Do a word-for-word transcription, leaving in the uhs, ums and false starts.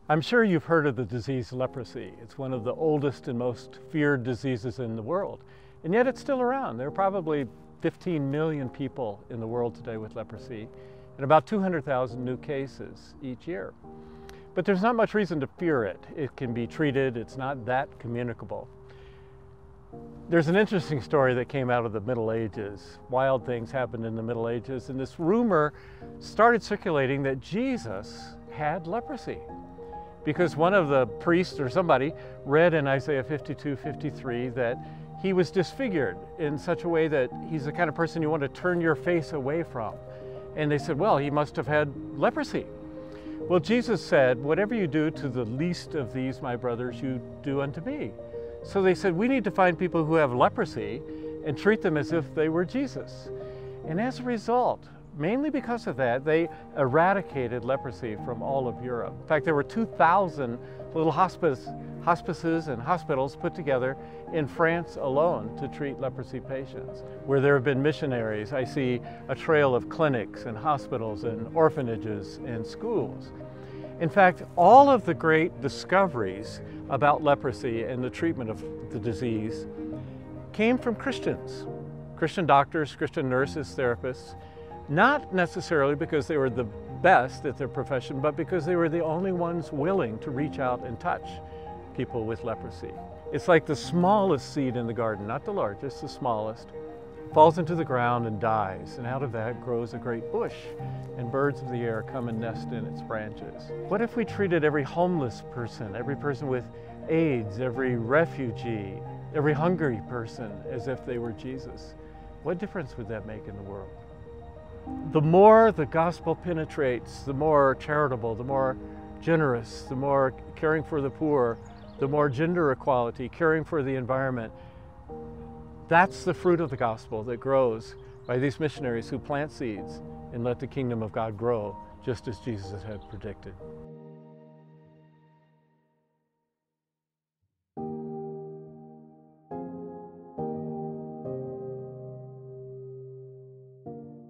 I'm sure you've heard of the disease leprosy. It's one of the oldest and most feared diseases in the world, and yet it's still around. There are probably fifteen million people in the world today with leprosy, and about two hundred thousand new cases each year. But there's not much reason to fear it. It can be treated. It's not that communicable. There's an interesting story that came out of the Middle Ages. Wild things happened in the Middle Ages, and this rumor started circulating that Jesus had leprosy, because one of the priests or somebody read in Isaiah fifty-two, fifty-three that he was disfigured in such a way that he's the kind of person you want to turn your face away from. And they said, well, he must have had leprosy. Well, Jesus said, whatever you do to the least of these, my brothers, you do unto me. So they said, we need to find people who have leprosy and treat them as if they were Jesus. And as a result, mainly because of that, they eradicated leprosy from all of Europe. In fact, there were two thousand little hospice, hospices and hospitals put together in France alone to treat leprosy patients. Where there have been missionaries, I see a trail of clinics and hospitals and orphanages and schools. In fact, all of the great discoveries about leprosy and the treatment of the disease came from Christians. Christian doctors, Christian nurses, therapists, not necessarily because they were the best at their profession, but because they were the only ones willing to reach out and touch people with leprosy. It's like the smallest seed in the garden, not the largest, the smallest, falls into the ground and dies, and out of that grows a great bush, and birds of the air come and nest in its branches. What if we treated every homeless person, every person with AIDS, every refugee, every hungry person as if they were Jesus? What difference would that make in the world? The more the gospel penetrates, the more charitable, the more generous, the more caring for the poor, the more gender equality, caring for the environment. That's the fruit of the gospel that grows by these missionaries who plant seeds and let the kingdom of God grow, just as Jesus had predicted.